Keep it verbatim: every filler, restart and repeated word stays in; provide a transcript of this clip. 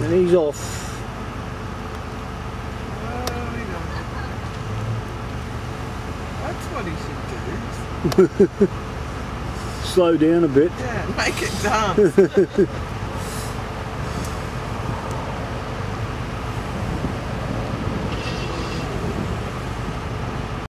And he's off. Oh, you know. That's what he should do. Slow down a bit. Yeah, make it dance.